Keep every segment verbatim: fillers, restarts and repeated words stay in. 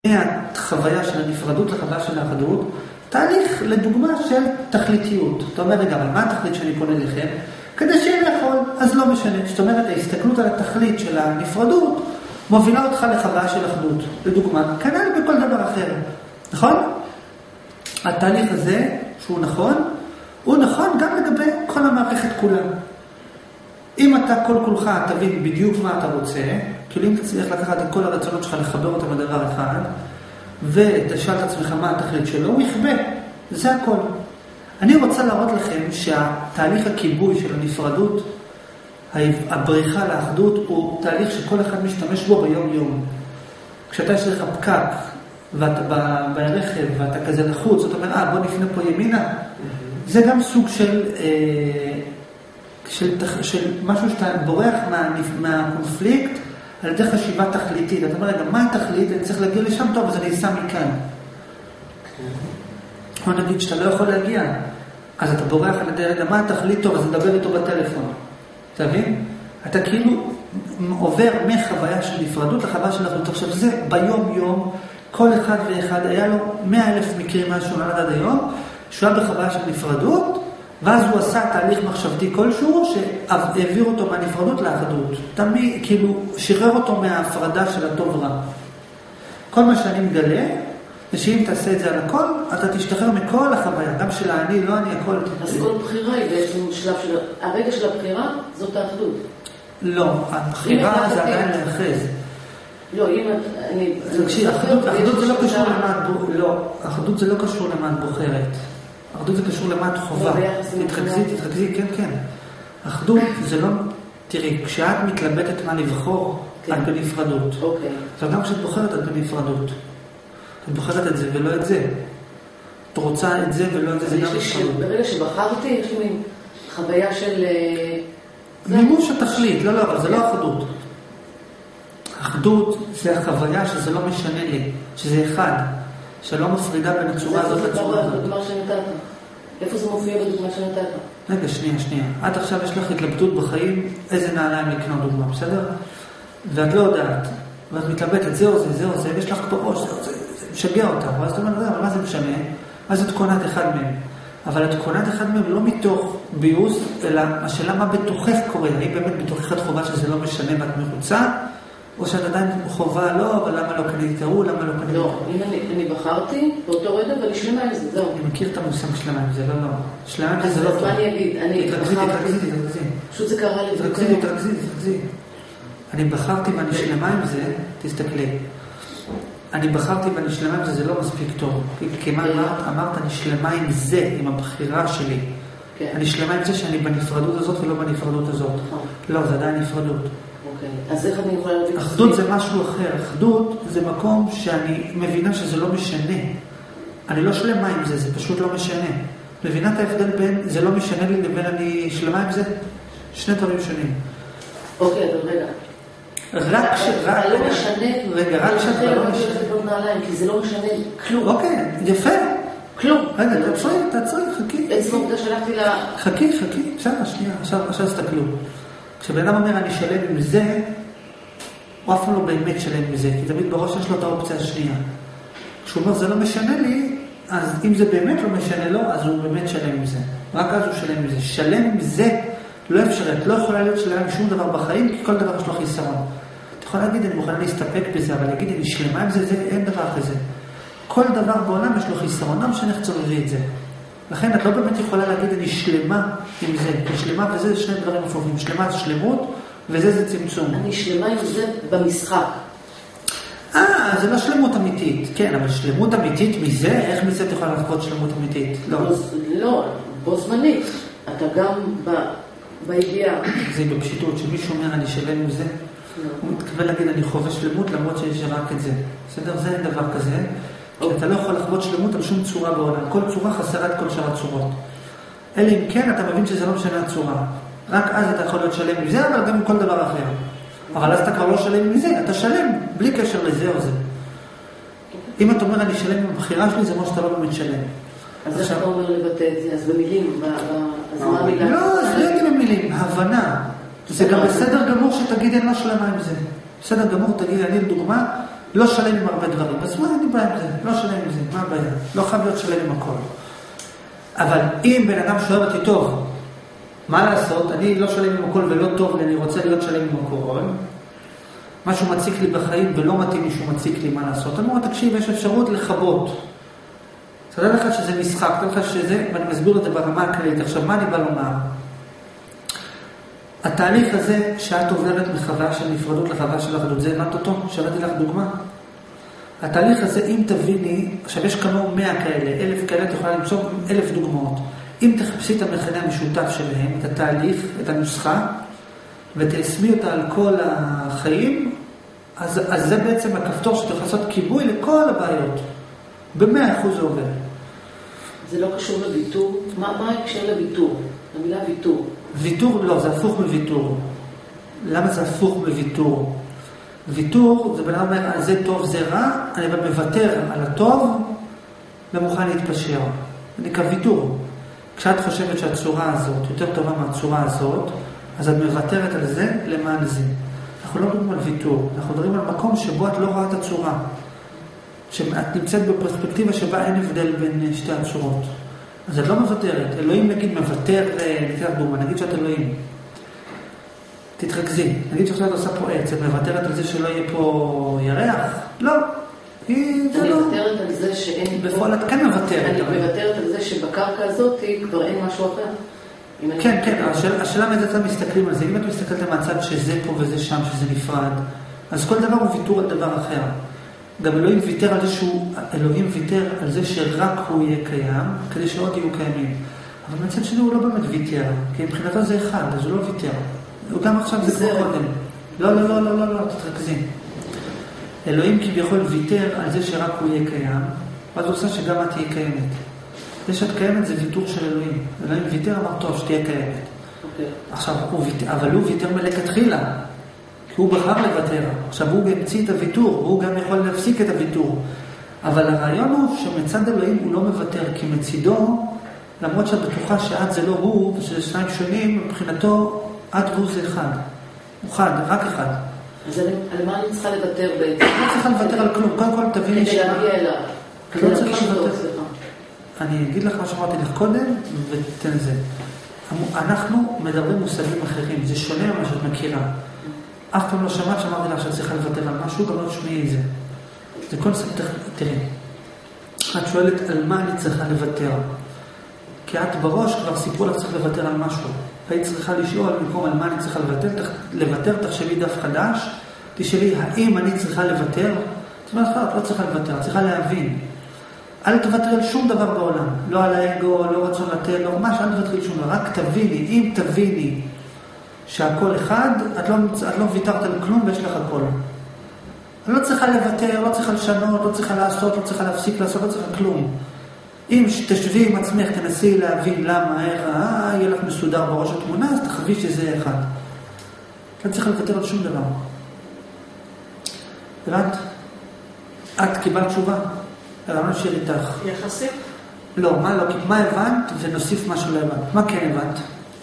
מהחוויה של הנפרדות לחוויה של האחדות, תהליך לדוגמה של תכליתיות. אתה אומר, רגע, אבל מה התכלית שאני פונה לכם? כדי שיהיה לאכול, אז לא משנה. זאת אומרת, ההסתכלות על התכלית של הנפרדות מובילה אותך לחוויה של אחדות. לדוגמה, כנ"ל בכל דבר אחר. נכון? התהליך הזה, שהוא נכון, הוא נכון גם לגבי כל המערכת כולה. אם אתה כל כולך תבין בדיוק מה אתה רוצה, כאילו אם תצליח לקחת את כל הרצונות שלך לחבר אותם בדבר אחד, ותשאל את עצמך מה התכלית שלו, הוא יכבה. זה הכל. אני רוצה להראות לכם שהתהליך הכיבוי של הנפרדות, הבריחה לאחדות, הוא תהליך שכל אחד משתמש בו ביום יום. כשאתה יש לך פקק, ואתה ברכב, ואתה כזה לחוץ, אתה אומר, אה, בוא נפנה פה ימינה. זה גם סוג של, אה, של, של משהו שאתה בורח מה, מהקונפליקט, על ידי חשיבה תכליתית. אתה אומר, רגע, מה התכלית? אני צריך להגיע לשם טוב, אז אני אסע מכאן. או נגיד שאתה לא יכול להגיע, אז אתה בורח על ידי, רגע, מה התכלית טוב? אז נדבר איתו בטלפון. אתה מבין? אתה כאילו עובר מחוויה של נפרדות לחוויה של אחדות. עכשיו זה ביום יום, כל אחד ואחד, היה לו מאה אלף מקרים מה שהוא נולד עד היום, שהוא היה בחוויה של נפרדות, ואז הוא עשה תהליך מחשבתי כלשהו, שהעביר אותו מהנפרדות לאחדות. תמיד, כאילו, שחרר אותו מההפרדה של הטוב רע. כל מה שאני מגלה, זה שאם תעשה את זה על הכל, אתה תשתחרר מכל החוויה, גם של האני, לא אני, הכל. אז כל בחירה היא בעצם שלב של... הרגע של הבחירה זאת האחדות. לא, הבחירה זה עדיין להאחז. לא, אם אני... אחדות זה לא קשור למעט... לא, אחדות זה לא קשור למעט בוחרת. אחדות זה קשור למעט חובה. תתרכזי, תתרכזי, כן, כן. אחדות זה לא... תראי, כשאת מתלבטת מה לבחור, את בנפרדות. אוקיי. אבל גם כשאת בוחרת, את בנפרדות. את בוחרת את זה ולא את זה. את רוצה את זה ולא את זה, זה גם נפרדות. ברגע שבחרתי, יש לי מין חוויה של... מימוש התכלית, לא, לא, אבל זה לא אחדות. אחדות זה החוויה שזה לא משנה לי, שזה אחד, שלא מפרידה בין הצורה הזאת לצורה הזאת. זה בדוגמה שנתת. איפה זה מופיע בדוגמה שנתת? רגע, שנייה, שנייה. עד עכשיו יש לך התלבטות בחיים, איזה נעליים לקנות דוגמה, בסדר? ואת לא יודעת, ואת מתלבטת, זהו זה, זהו זה, ויש לך פה ראש, זה משגע אותך, ואז אתה אומר, אבל מה זה משנה? אז את קונת אחד מהם. אבל את קונת אחד מהם לא מתוך ביוס, אלא השאלה מה בתוכך קורה. האם באמת בתוכך את חובה שזה לא משנה ואת מחוצה? או שאת עדיין חובה לא, אבל למה לא קניתי תראו, למה לא קניתי? לא, אם אני בחרתי באותו רגע, אבל שלמה עם זה, זהו. אני מכיר את המושג שלמה עם זה, לא, לא. שלמה עם זה לא טוב. אז מה אני אגיד? אני בחרתי... תתרכזי, תתרכזי. פשוט זה קרה לי. תתרכזי, תתרכזי, תתרכזי. אני בחרתי ואני שלמה עם זה, תסתכלי. אני בחרתי ואני שלמה עם זה, זה לא מספיק טוב. כי מה אמרת? אמרת, אני שלמה עם זה, עם הבחירה שלי. אני שלמה עם זה שאני בנפרדות הזאת ולא בנפרדות הזאת. לא, זה עדיין נפרדות. אז איך אני יכולה להבין? אחדות זה משהו אחר. אחדות זה מקום שאני מבינה שזה לא משנה. אני לא שלמה עם זה, זה פשוט לא משנה. מבינה את ההבדל בין זה לא משנה לי לבין אני שלמה עם זה? שני דברים שונים. אוקיי, אבל רגע. רק ש... זה לא משנה. רגע, רק שאת לא משנה. כי זה לא משנה כלום. אוקיי, יפה. כלום. רגע, תעצרי, תעצרי, חכי. עצמו עובדה שלחתי לה... חכי, חכי. עכשיו, שנייה, עכשיו תסתכלו. כשבן אדם אומר אני שלם עם זה, הוא אף פעם לא באמת שלם עם זה, כי תמיד בראש יש לו את האופציה השנייה. כשהוא אומר זה לא משנה לי, אז אם זה באמת לא משנה לו, אז הוא באמת שלם עם זה. רק אז הוא שלם עם זה. שלם עם זה לא אפשרי. את לא יכולה להיות שלם עם שום דבר בחיים, כי כל דבר יש לו חיסרון. את יכולה להגיד, אני מוכנה להסתפק בזה, אבל להגיד, אני שלמה עם זה, זה אין דבר כזה. כל דבר בעולם יש לו חיסרון, לא משנה איך צוררי את זה. לכן את לא באמת יכולה להגיד, אני שלמה עם זה. אני שלמה וזה זה שני דברים הפוכים. שלמה זה שלמות, וזה זה צמצום. אני שלמה עם זה במשחק. אה, זה לא שלמות אמיתית. כן, אבל שלמות אמיתית מזה, איך מזה אתה יכולה לחכות שלמות אמיתית? לא. לא, בו זמנית. אתה גם בידיעה. זה בפשיטות, שמישהו אומר, אני שלם עם זה, הוא מתכוון להגיד, אני חווה שלמות, למרות שיש רק את זה. בסדר? זה אין דבר כזה. כי אתה לא יכול לחוות שלמות על שום צורה בעולם. כל צורה חסרה את כל שאר הצורות. אלא אם כן, אתה מבין שזה לא משנה הצורה. רק אז אתה יכול להיות שלם עם זה, אבל גם עם כל דבר אחר. אבל אז אתה כבר לא שלם עם זה, אתה שלם, בלי קשר לזה או זה. אם אתה אומר, אני שלם עם הבחירה שלי, זה מה שאתה לא באמת שלם. אז איך אתה אומר לבטא את זה? אז במילים, אז מה המילה? לא, זה לא יגיד במילים, הבנה. זה גם בסדר גמור שתגיד, אין לא שלמה עם זה. בסדר גמור, תגיד, אני לדוגמה, לא שלם עם הרבה דברים. אז מה אני בעיה עם זה? לא שלם עם זה, מה הבעיה? לא חייב להיות שלם עם הכל. אבל אם בן אדם שואל אותי טוב, מה לעשות? אני לא שלם עם הכל ולא טוב, אני רוצה להיות שלם עם הכל. משהו מציק לי בחיים ולא מתאים מישהו מציק לי, מה לעשות? אני אומר, תקשיב, יש אפשרות לחבות. תדע לך שזה משחק, תדע לך שזה, ואני מסביר את זה ברמה הכללית. עכשיו, מה אני בא לומר? התהליך הזה שאת עוברת מחוויה של נפרדות לחוויה של אחדות, זה הבנת אותו? שאלתי לך דוגמה. התהליך הזה, אם תביני, עכשיו יש כמוהו מאה כאלה, אלף כאלה, את יכולה למצוא אלף דוגמאות. אם תחפשי את המכנה המשותף שלהם, את התהליך, את הנוסחה, ותסמי אותה על כל החיים, אז, אז זה בעצם הכפתור שתוכל לעשות כיבוי לכל הבעיות. במאה אחוז זה עובר. זה לא קשור לוויתור? מה, מה הקשר לוויתור? המילה ויתור. ויתור, לא, זה הפוך מוויתור. למה זה הפוך מוויתור? ויתור, זה בן אדם אומר, זה טוב, זה רע, אני מוותר על הטוב, ומוכן להתפשר. זה נקרא ויתור. כשאת חושבת שהצורה הזאת יותר טובה מהצורה הזאת, אז את מוותרת על זה למען זה. אנחנו לא מדברים על ויתור, אנחנו מדברים על מקום שבו את לא רואה את הצורה. שאת נמצאת בפרספקטיבה שבה אין הבדל בין שתי הצורות. אז את לא מוותרת. אלוהים נגיד מוותר, נגיד דוגמה, נגיד שאת אלוהים. תתרכזי. נגיד שעכשיו את עושה פה עץ, את מוותרת על זה שלא יהיה פה ירח? לא. אני מוותרת על זה שאין... בפועל את כן מוותרת. אני מוותרת על זה שבקרקע הזאת כבר אין משהו אחר. כן, כן. השאלה מאיזה צד מסתכלים על זה. אם את מסתכלת מהצד שזה פה וזה שם, שזה נפרד, אז כל דבר הוא ויתור על דבר אחר. גם אלוהים ויתר על זה שהוא... אלוהים ויתר על זה שרק הוא יהיה קיים, כדי שעוד יהיו קיימים. אבל מצד שני הוא לא באמת ויתר, כי מבחינתו זה אחד, אז הוא לא ויתר. הוא גם עכשיו זה כמו קודם. לא, לא, לא, לא, לא, לא, תתרכזי. אלוהים כביכול ויתר על זה שרק הוא יהיה קיים, ואז הוא עושה שגם את תהיה קיימת. זה שאת קיימת זה ויתור של אלוהים. אלוהים ויתר אמר טוב שתהיה קיימת. עכשיו, הוא ויתר, אבל הוא ויתר מלכתחילה. כי הוא בחר לוותר. עכשיו הוא המציא את הוויתור, והוא גם יכול להפסיק את הוויתור. אבל הרעיון הוא שמצד אלוהים הוא לא מוותר, כי מצידו, למרות שאת בטוחה שאת זה לא הוא, ושזה שניים שונים, מבחינתו, את והוא זה אחד. הוא חד, רק אחד. אז על מה אני צריכה לוותר בעצם? לא צריכה לוותר על כלום. קודם כל תביני כדי להגיע אליו. כדי להרגיש אותו, סליחה. אני אגיד לך מה שאמרתי לך קודם, ותן זה. אנחנו מדברים מושגים אחרים, זה שונה ממה שאת מכירה. אף פעם לא שמעת שאמרתי לך שאת צריכה לוותר על משהו, גם לא תשמעי את זה. זה קונספט, תראי. את שואלת על מה אני צריכה לוותר. כי את בראש כבר סיפרו לך צריך לוותר על משהו. והיא צריכה לשאול במקום על מה אני צריכה לוותר, לוותר, תחשבי דף חדש, תשאלי האם אני צריכה לוותר? זאת אומרת, את לא צריכה לוותר, את צריכה להבין. אל תוותר על שום דבר בעולם. לא על האגו, לא רצון לתת, לא ממש, אל תוותר על שום דבר. רק תביני, אם תביני שהכל אחד, את לא, את לא ויתרת על כלום ויש לך הכל. את לא צריכה לוותר, לא צריכה לשנות, לא צריכה לעשות, לא צריכה להפסיק לעשות, לא צריכה כלום. אם תשבי עם עצמך, תנסי להבין למה, איך, אה, יהיה לך מסודר בראש התמונה, אז תחווי שזה אחד. את לא צריכה לוותר על שום דבר. הבנת? את קיבלת תשובה? לא נשאיר איתך. יחסית? לא, מה לא? מה הבנת ונוסיף משהו לא הבנת. מה כן הבנת?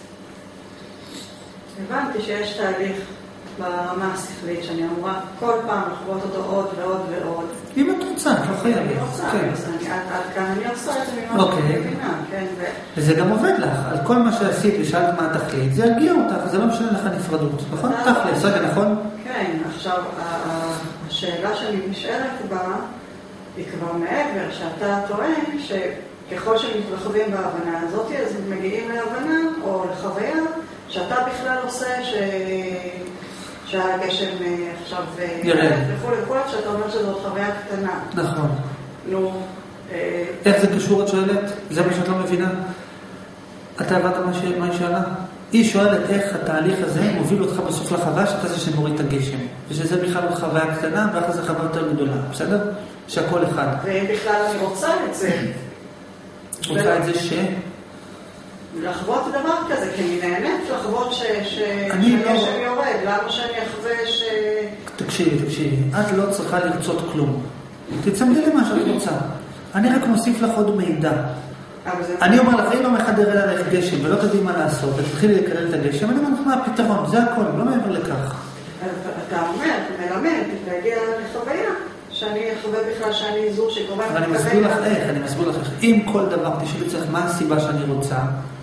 הבנתי שיש תהליך ברמה השכלית שאני אמורה כל פעם לחוות אותו עוד ועוד ועוד. אם את רוצה, את לא חייבת. אני רוצה, אז עד כאן אני עושה את זה ממה שאני מבינה, כן. וזה גם עובד לך. על כל מה שעשית ושאלת מה התכלית, זה ירגיע אותך, זה לא משנה לך נפרדות. נכון? תכלס, רגע, נכון? כן, עכשיו, השאלה שאני נשאלת בה, היא כבר מעבר, שאתה טוען שככל שמתרחבים בהבנה הזאת, אז מגיעים להבנה או לחוויה, שאתה בכלל עושה ש... שהגשם עכשיו ירד. וכו' וכו', שאתה אומר שזאת חוויה קטנה. נכון. נו... איך זה קשור את שואלת? זה מה שאת לא מבינה? אתה הבנת מה היא שאלה? היא שואלת איך התהליך הזה מוביל אותך בסוף לחוויה שאתה זה שמוריד את הגשם. ושזה בכלל עוד חוויה קטנה, ואחר זה חוויה יותר גדולה. בסדר? שהכל אחד. ואם בכלל אני רוצה את זה. רוצה את זה ש... לחוות דבר כזה, כי אני נהנית לחוות שהגשם יורד. למה שאני אחווה ש... תקשיבי, תקשיבי. את לא צריכה לרצות כלום. תצמדי למה שאת רוצה. אני רק מוסיף לך עוד מידע. אני אומר לך, אם לא מחדר אליך גשם ולא תדעי מה לעשות, ותתחילי לקלל את הגשם, אני אומר לך מה הפתרון, זה הכל, לא מעבר לכך. אתה אומר, אתה מלמד, להגיע לחוויה, שאני אחווה בכלל שאני זו שקרובה... אבל אני מסביר לך איך, אני מסביר לך איך. אם כל דבר תשאלי צריך מה הסיבה שאני רוצה,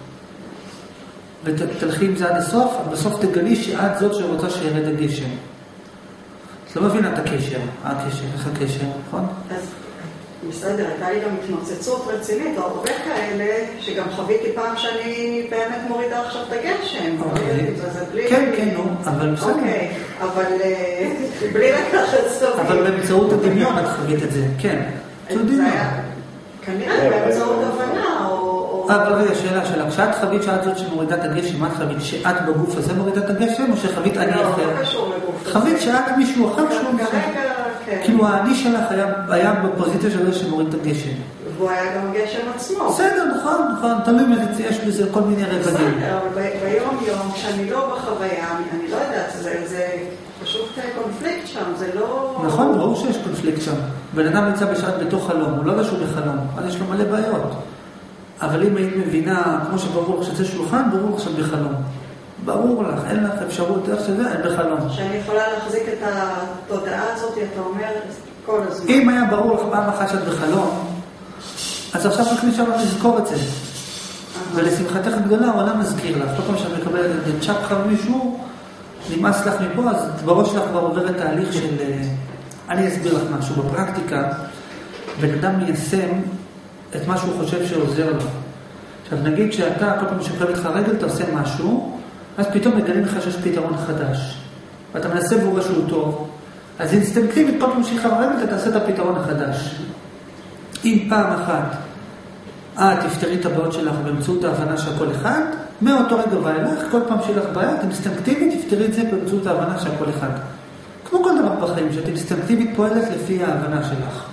ותלכי עם זה עד הסוף, בסוף תגלי שאת זאת שרוצה שירד הגשם. את לא מבינה את הקשר, הקשר, איך הקשר, נכון? אז בסדר, הייתה לי גם התנוצצות רצינית, או הרבה כאלה, שגם חוויתי פעם שאני באמת מורידה עכשיו את הגשם. כן, כן, נו, אבל בסדר. אוקיי, אבל בלי לקחת סביב. אבל באמצעות הדמיון את חווית את זה, כן. זה היה כנראה באמצעות הבנה, או... אבל רגע, שאלה שלה, כשאת חווית שאת זאת שמורידה את הגשם, מה את חווית? שאת בגוף הזה מורידה את הגשם, או שחווית אני אחר? לא, לא קשור לגוף. חווית שאת מישהו אחר שהוא... כרגע, כן. כאילו האני שלך היה בפוזיציה שלו שמוריד את הגשם. והוא היה גם הגשם עצמו. בסדר, נכון, נכון, תלוי מזה, יש בזה כל מיני רבדים. בסדר, אבל ביום יום, כשאני לא בחוויה, אני לא יודעת, זה פשוט קונפליקט שם, זה לא... נכון, ברור שיש קונפליקט שם. בן אדם נמצא בשעת בתוך חלום, הוא לא יודע שהוא בחלום, אז יש לו מלא בעיות. אבל אם היית מבינה, כמו שברור לך שזה שולחן, ברור לך שאת בחלום. ברור לך, אין לך אפשרות איך שזה, אין בחלום. שאני יכולה להחזיק את התודעה הזאת, אתה אומר, כל הזמן. אם היה ברור לך פעם אחת שאת בחלום, אז עכשיו רק נשאר לך לזכור את זה. ולשמחתך גדולה, העולם מזכיר לך. כל פעם שאת מקבלת את צ'פחה ממישהו, נמאס לך מפה, אז בראש שלך כבר עוברת תהליך של... אני אסביר לך משהו. בפרקטיקה, בן אדם מיישם את מה שהוא חושב שעוזר לו. עכשיו נגיד שאתה, כל פעם שפרב איתך רגל, אתה עושה משהו, אז פתאום מגלים לך שיש פתרון חדש. ואתה מנסה והוא רואה שהוא טוב. אז אינסטינקטיבית, כל פעם שפרב רגל, אתה תעשה את הפתרון החדש. אם פעם אחת, אה, תפתרי את הבעיות שלך באמצעות ההבנה שהכל אחד, מאותו רגע ואילך, כל פעם שלך בעיה, אינסטינקטיבית תפתרי את זה באמצעות ההבנה שהכל אחד. כמו כל דבר בחיים, שאת אינסטינקטיבית פועלת לפי ההבנה שלך.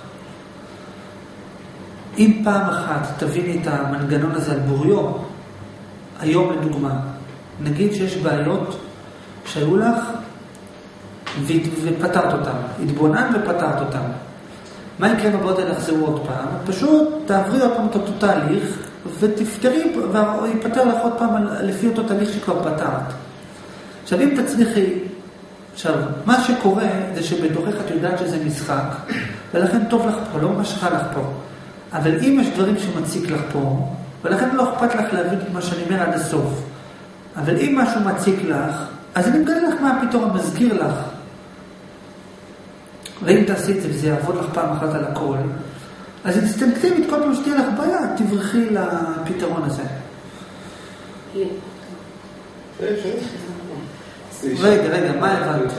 אם פעם אחת תביני את המנגנון הזה על בוריו, היום לדוגמה, נגיד שיש בעיות שהיו לך ופתרת אותם, התבונן ופתרת אותם. מה יקרה בבעיות האלה יחזרו עוד פעם? פשוט תעברי עוד פעם את אותו תהליך ותפתרי, ויפתר לך עוד פעם לפי אותו תהליך שכבר פתרת. עכשיו אם תצליחי, עכשיו מה שקורה זה שבתוכך את יודעת שזה משחק, ולכן טוב לך פה, לא משכה לך פה. אבל אם יש דברים שמציק לך פה, ולכן לא אכפת לך להבין מה שאני אומר עד הסוף. אבל אם משהו מציק לך, אז אני מגלה לך מה הפתרון, מזכיר לך. ואם תעשי את זה וזה יעבוד לך פעם אחת על הכל, אז אינסטינקטיבית כל פעם שתהיה לך בעיה, תברכי לפתרון הזה. רגע, רגע, מה הבנת?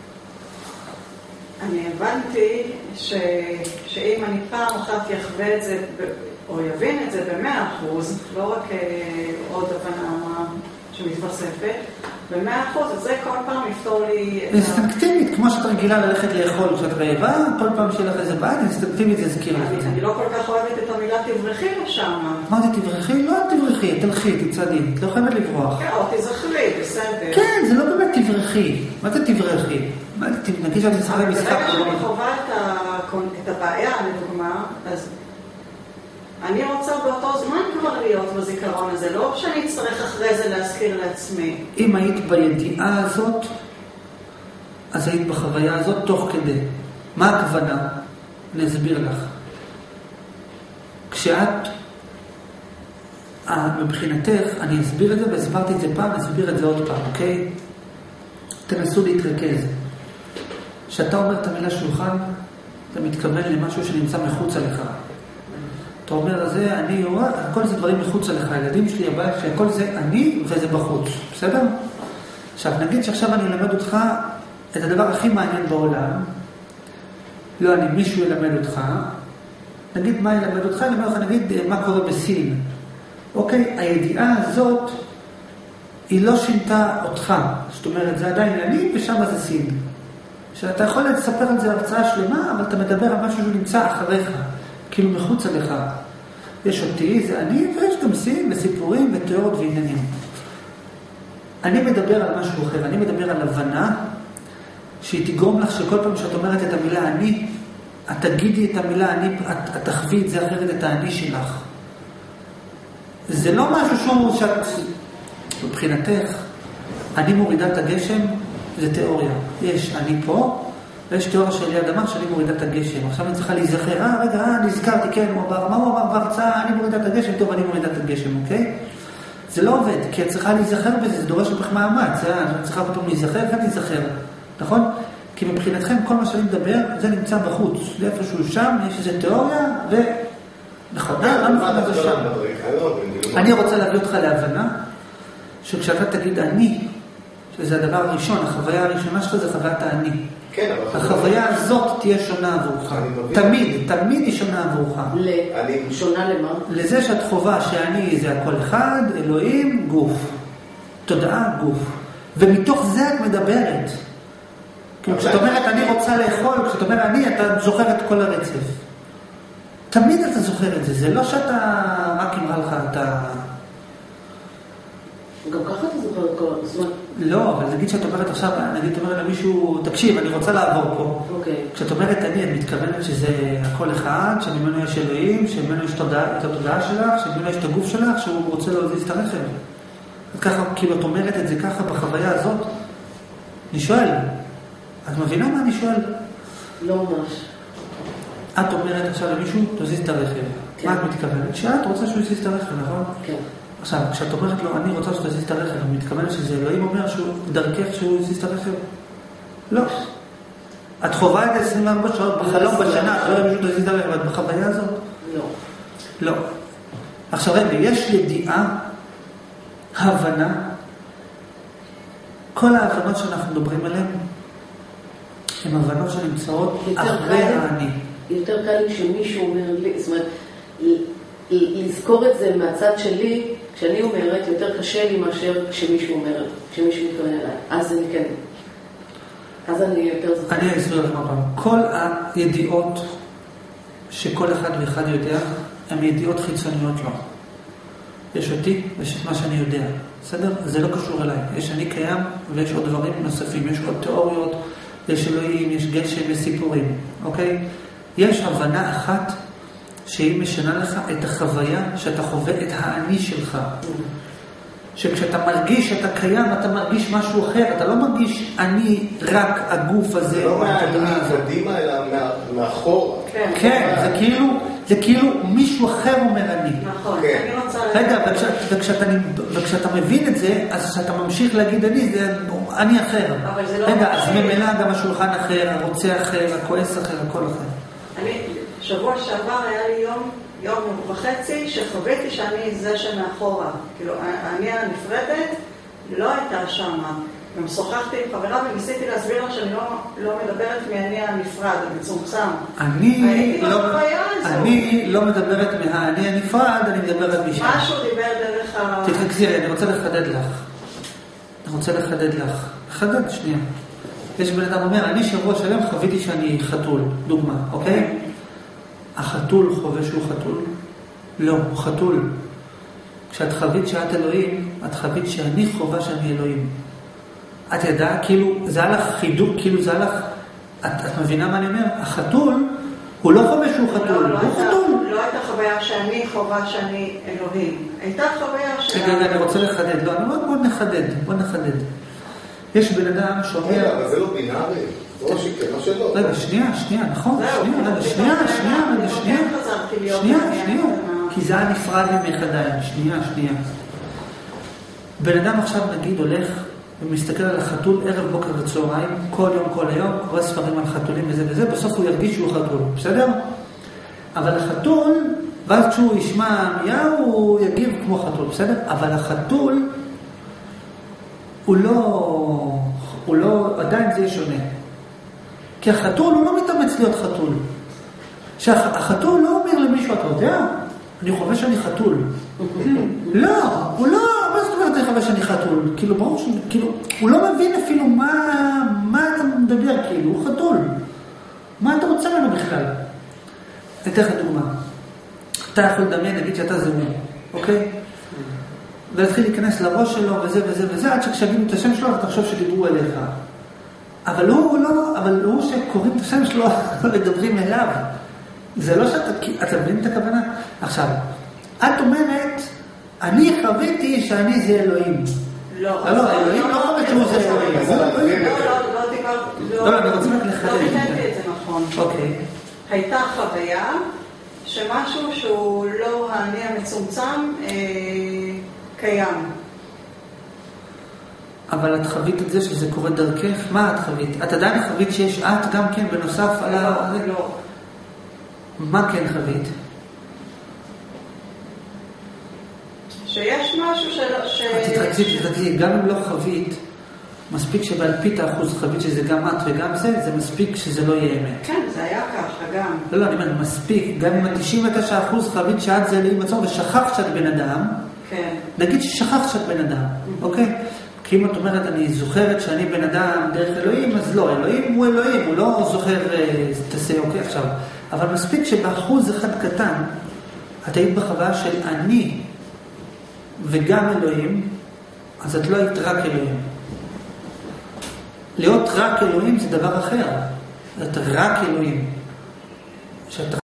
אני הבנתי ש... שאם אני פעם אחת יחווה את זה, או יבין את זה במאה אחוז, לא רק עוד הבנה שמתווספת, במאה אחוז, אז זה כל פעם יפתור לי... אינסטינקטיבית, כמו שאת רגילה ללכת לאכול כשאת רעבה, כל פעם שיהיה לך איזה בעיה, אינסטינקטיבית יזכיר לך את זה. אני לא כל כך אוהבת את המילה תברכי לשם. מה זה תברכי? לא תברכי, תלכי, תצעדי, את לא חייבת לברוח. כן, או תזכרי, בסדר. כן, זה לא באמת תברכי. מה זה תברכי? נגיד שאת משחק משחק... ברגע שאני חווה את הבעיה, לדוגמה, אז אני רוצה באותו זמן כבר להיות בזיכרון הזה, לא שאני אצטרך אחרי זה להזכיר לעצמי. אם היית בידיעה הזאת, אז היית בחוויה הזאת תוך כדי. מה הכוונה? אני אסביר לך. כשאת, מבחינתך, אני אסביר את זה, והסברתי את זה פעם, אסביר את זה עוד פעם, אוקיי? תנסו להתרכז. כשאתה אומר את המילה שולחן, אתה מתכוון למשהו שנמצא מחוץ עליך. אתה אומר, זה אני, כל זה דברים מחוץ עליך, הילדים שלי, הבית שלי, כל זה אני וזה בחוץ, בסדר? עכשיו, נגיד שעכשיו אני אלמד אותך את הדבר הכי מעניין בעולם, לא אני, מישהו ילמד אותך, נגיד מה ילמד אותך, אני אומר לך, נגיד מה קורה בסין. אוקיי, הידיעה הזאת, היא לא שינתה אותך, זאת אומרת, זה עדיין אני ושם זה סין. שאתה יכול לספר על זה הרצאה שלמה, אבל אתה מדבר על משהו שנמצא אחריך. כאילו מחוץ עליך. יש אותי, זה אני, ויש גם סין וסיפורים ותיאוריות ועניינים. אני מדבר על משהו אחר, אני מדבר על הבנה שהיא תגרום לך שכל פעם שאת אומרת את המילה אני, את תגידי את המילה אני, את, את תחווי את זה אחרת את האני שלך. זה לא משהו שהוא שאת, מבחינתך, אני מורידה את הגשם, זה תיאוריה. יש אני פה, ויש תיאוריה של יד אמר שאני מורידה את הגשם. עכשיו אני צריכה להיזכר, אה, רגע, אה, נזכרתי, כן, הוא אמר, מה הוא אמר בהרצאה? אני מורידה את הגשם, טוב, אני מורידה את הגשם, אוקיי? זה לא עובד, כי את צריכה להיזכר בזה, זה דורש לכך מאמץ, אה? אני צריכה פתאום להיזכר, כן להיזכר, נכון? כי מבחינתכם כל מה שאני מדבר, זה נמצא בחוץ, לאיפשהו שם, יש איזו תיאוריה, ו... נכון, אני רוצה להביא אותך להבנה, שכשאתה תגיד אני, שזה הדבר הראשון, החוויה הראשונה שלך זה חוויית האני. כן, אבל... החוויה הזאת תהיה שונה עבורך. תמיד, תמיד היא שונה עבורך. אני שונה למה? לזה שאת חובה שאני זה הכל אחד, אלוהים, גוף. תודעה, גוף. ומתוך זה את מדברת. כשאת אומרת אני רוצה לאכול, כשאת אומרת אני, אתה זוכר את כל הרצף. תמיד אתה זוכר את זה. זה לא שאתה רק אמרה לך, אתה... גם ככה אתה זוכר את כל הזמן. לא, אבל נגיד שאת אומרת עכשיו, נגיד אומרת למישהו, תקשיב, אני רוצה לעבור פה. אוקיי. כשאת אומרת אני, את מתכוונת שזה הכל אחד, שממנו יש אלוהים, שממנו יש את התודעה שלך, שממנו יש את הגוף שלך, שהוא רוצה להזיז את הרכב. את ככה, כאילו את אומרת את זה ככה בחוויה הזאת. אני שואל, את מבינה מה אני שואל? לא ממש. את אומרת עכשיו למישהו, תזיז את הרכב. כן. מה את מתכוונת? שאת רוצה שהוא יזיז את הרכב, נכון? כן. עכשיו, כשאת אומרת לו, אני רוצה שתזיז את הרכב, אני מתכוונת שזה אלוהים אומר שהוא דרכך שהוא יזיז את הרכב? לא. את חובה את עשרים וארבע שעות בחלום בשנה, את לא יודעת מישהו תזיז את הרכב, את בחוויה הזאת? לא. לא. עכשיו, רגע, יש ידיעה, הבנה, כל ההבנות שאנחנו מדברים עליהן, הן הבנות שנמצאות אחרי האני. יותר קל לי שמישהו אומר לי, זאת אומרת, לזכור את זה מהצד שלי, כשאני אומרת, יותר קשה לי מאשר כשמישהו אומר, כשמישהו מתכוון אליי. אז אני כן. אז אני יותר זוכר. אני אסביר לכם הפעם. כל הידיעות שכל אחד ואחד יודע, הן ידיעות חיצוניות לו. יש אותי ויש את מה שאני יודע. בסדר? זה לא קשור אליי. יש אני קיים ויש עוד דברים נוספים. יש עוד תיאוריות, יש אלוהים, יש גשם, יש סיפורים. אוקיי? יש הבנה אחת שהיא משנה לך את החוויה שאתה חווה את האני שלך. שכשאתה מרגיש שאתה קיים, אתה מרגיש משהו אחר. אתה לא מרגיש אני רק הגוף הזה. זה לא מהקדימה, אלא מאחור. כן, זה כאילו, זה כאילו מישהו אחר אומר אני. נכון, אני רוצה... רגע, וכשאתה מבין את זה, אז כשאתה ממשיך להגיד אני, זה אני אחר. רגע, אז ממילא גם השולחן אחר, הרוצה אחר, הכועס אחר, הכל אחר. אני... שבוע שעבר היה לי יום, יום וחצי שחוויתי שאני זה שמאחורה. כאילו, אני הנפרדת לא הייתה שמה. גם שוחחתי עם חברה וניסיתי להסביר לה שאני לא, לא מדברת מהאני הנפרד, המצומצם. אני לא, אני לא מדברת מהאני הנפרד, אני מדברת משם. משהו דיבר דרך ה... תתרכזי, אני רוצה לחדד לך. אני רוצה לחדד לך. לחדד, שנייה. יש בן אדם אומר, אני שבוע שלם חוויתי שאני חתול, דוגמה, אוקיי? החתול חווה שהוא חתול? לא, הוא חתול. כשאת חווית שאת אלוהים, את חווית שאני חווה שאני אלוהים. את ידעה, כאילו, זה היה לך חידוק, כאילו זה היה לך... את, את מבינה מה אני אומר? החתול, הוא לא חווה שהוא חתול, לא, הוא לא חתול. לא הייתה חוויה שאני חווה שאני אלוהים. הייתה חוויה ש... רגע, רגע, אני רוצה לחדד. לא, אני אומר, בוא נחדד, בוא נחדד. יש בן אדם שאומר... אבל זה לא בינארי. לא שכן, לא שלא. רגע, שנייה, שנייה, נכון, שנייה, רגע, שנייה, שנייה, רגע, שנייה, שנייה, שנייה, כי זה היה נפרד ממך עדיין, שנייה, שנייה. בן אדם עכשיו נגיד הולך ומסתכל על החתול ערב בוקר וצהריים, כל יום, כל היום, קורא ספרים על חתולים וזה וזה, בסוף הוא ירגיש שהוא חתול, בסדר? אבל החתול, ואז כשהוא ישמע מיהו, הוא יגיב כמו חתול, בסדר? אבל החתול, הוא לא, הוא לא, עדיין זה שונה. כי החתול הוא לא מתאמץ להיות חתול. שהחתול לא אומר למישהו, אתה יודע, אני חווה שאני חתול. לא, הוא לא, מה זאת אומרת אני חווה שאני חתול? כאילו, ברור ש... כאילו, הוא לא מבין אפילו מה, מה אתה מדבר, כאילו, הוא חתול. מה אתה רוצה ממנו בכלל? אתן לך דוגמה. אתה יכול לדמיין, נגיד שאתה זה הוא, אוקיי? ולהתחיל להיכנס לראש שלו וזה וזה וזה, עד שכשגידו את השם שלו, אתה חושב שדיברו אליך. אבל הוא לא, אבל הוא שקוראים את השם שלו, לא מדברים אליו. זה לא שאתה, אתה מבין את הכוונה? עכשיו, את אומרת, אני חוויתי שאני זה אלוהים. לא, לא, אלוהים לא חווה שהוא זה אלוהים. לא, לא, לא דיבר... לא, אני רוצה רק לחדד. לא ביטלתי את זה נכון. אוקיי. הייתה חוויה שמשהו שהוא לא האני המצומצם קיים. אבל את חווית את זה שזה קורה דרכך? מה את חווית? את עדיין חווית שיש את גם כן בנוסף על ה... לא. מה כן חווית? שיש משהו ש... תתרכזי, תתרכזי, גם אם לא חווית, מספיק שבאלפית האחוז חווית שזה גם את וגם זה, זה מספיק שזה לא יהיה אמת. כן, זה היה ככה גם. לא, לא, אני אומר, מספיק, גם אם ה-תשעים ותשעה אחוז חווית שאת זה אלוהים עצמו ושכחת שאת בן אדם, כן. נגיד ששכחת שאת בן אדם, אוקיי? כי אם את אומרת, אני זוכרת שאני בן אדם דרך אלוהים, אז לא, אלוהים הוא אלוהים, הוא לא זוכר, תעשה אוקיי עכשיו. אבל מספיק שבאחוז אחד קטן, את היית בחוויה של אני וגם אלוהים, אז את לא היית רק אלוהים. להיות רק אלוהים זה דבר אחר. את רק אלוהים. שאתה